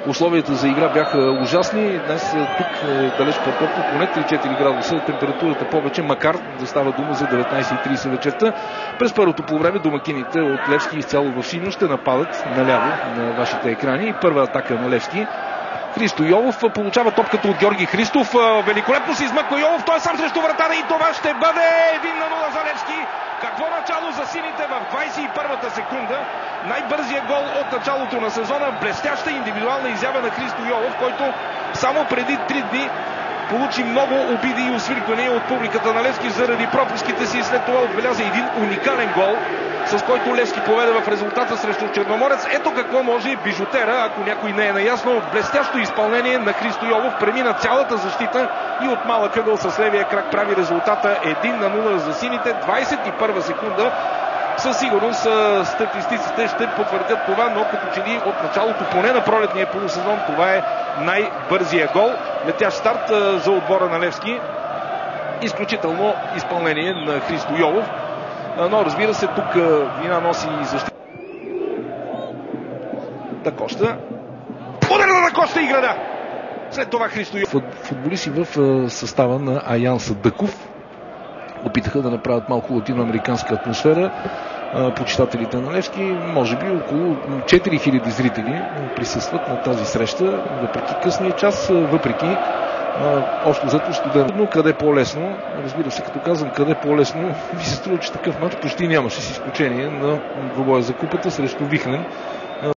условията за игра бяха ужасни. Днес тук далеч по-топло, поне 3-4 градуса, температурата повече, макар да става дума за 19:30 вечерта. През първото полувреме домакините от Левски изцяло в синьо ще нападат наляво на вашите екрани. Първа атака на Левски. Христо Йовов получава топката от Георги Христов. Великолепно се измъква Йовов. Той е сам срещу вратара и това ще бъде 1-0 за Левски. Какво начало за сините в 21-та секунда. Най-бързият гол от началото на сезона. Блестяща индивидуална изява на Христо Йовов, който само преди 3 дни получи много обиди и освирквания от публиката на Левски заради пропуските си. След това отбеляза един уникален гол, с който Левски поведе в резултата срещу Черноморец. Ето какво може бижутера, ако някой не е наясно. Блестящо изпълнение на Христо Йовов. Премина цялата защита и от малък ъгъл с левия крак прави резултата 1-0 за сините. 21 секунда. Със сигурност статистиците ще потвърдят това, но като че ли от началото, поне на пролетния полусезон, това е най-бързия гол. Летящ старт за отбора на Левски. Изключително изпълнение на Христо Йовов. Но разбира се, тук вина носи и защита. Дакоста. Удар на Дакоста и града! След това Христо Йовов. Футболисти в състава на Аян Садъков опитаха да направят малко латиноамериканска атмосфера. Почитателите на Левски, може би около 4000 зрители присъстват на тази среща, въпреки късния час, въпреки общо взето студено. Къде по-лесно, разбира се, като казвам къде по-лесно, ми се струва, че такъв мач почти нямаше, с изключение на двубоя за купата срещу Вихрен.